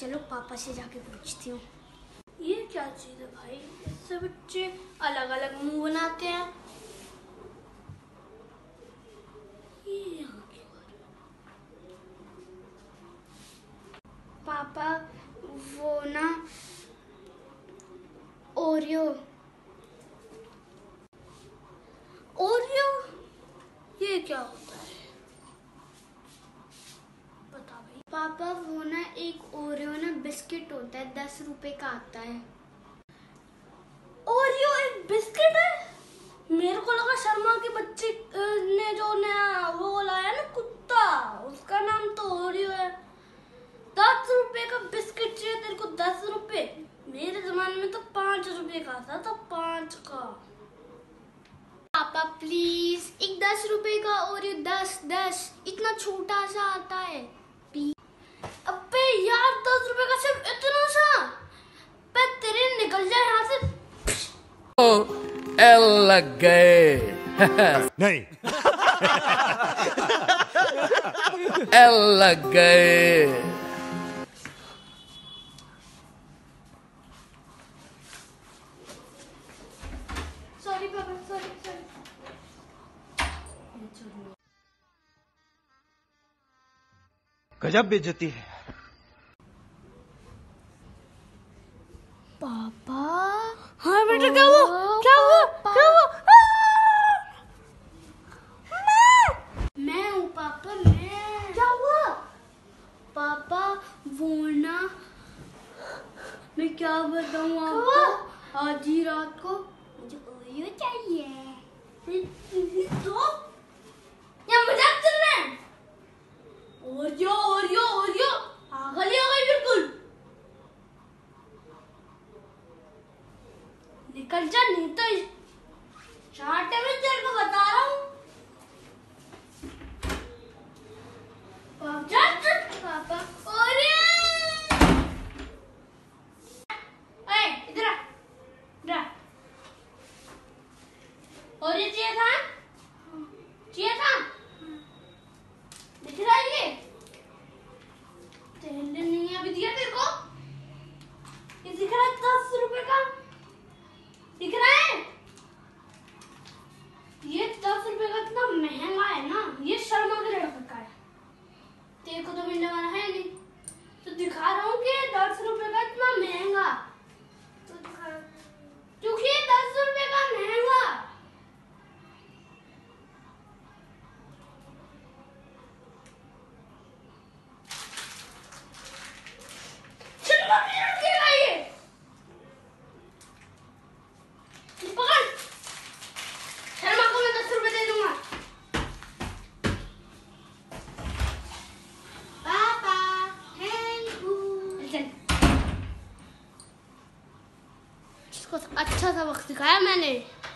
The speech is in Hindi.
चलो पापा से जाके पूछती हूँ। ये क्या चीज है भाई, इससे बच्चे अलग अलग मुंह बनाते हैं। ये यहाँ की बात। पापा वो ना ओरियो ओरियो, ये क्या होता है बता भाई। पापा वो ना एक ओरियो ना बिस्किट होता है, 10 रुपए का आता है। ओरियो एक बिस्किट है? मेरे को लगा शर्मा के बच्चे ने जो नया वो लाया ना कुत्ता, उसका नाम तो ओरियो है। 10 रुपए का बिस्किट चाहिए तेरे को? 10 रुपए? मेरे जमाने में तो 5 रुपए का था, तो 5 का। पापा प्लीज एक 10 रुपए का ओरियो, 10 इतना छोटा सा आता है। अबे यार 10 रुपए का सिर्फ इतना सा? पे तेरे निकल जाए यहाँ से। लग गए नहीं लग गए। सॉरी पापा, सॉरी। गजब बेइज्जती है। पापा हाँ बेटा, क्या हुआ? क्या हुआ? क्या हुआ? मैं हूँ पापा, मैं। क्या हुआ? पापा वो ना मैं क्या बताऊँ हुआ? आपको, आधी रात को मुझे ओरियो चाहिए। तो क्या मजाक चल रहा है? ओरियो ओरियो ओरियो पागल ही हो गई बिल्कुल। निकल जा, नहीं तो चाटे में तेरे को बता रहा हूँ। पापा इधर आ, इधर आ। ओरियो चाहिए था? चाहिए था? दिख रहा है ये? तेरे लिए नहीं अभी दिया तेरे को? ये दिख रहा है 10 रुपए का? दिख रहा है? ये 10 रुपए का इतना महंगा है ना, ये शर्मा के लड़के का है। तेरे को तो मिलने वाला है नहीं, तो दिखा रहा हूँ कि 10 रुपए का इतना महंगा। तो दिखा रहा हूँ क्योंकि ये 10 रुपए का महंगा। शर्मा के लड़के का ये पकड़। शर्मा को मैं 10 रुपए दे दूंगा। पापा थैंक यू। चल, इसको अच्छा सा वक्त दिखाया मैंने।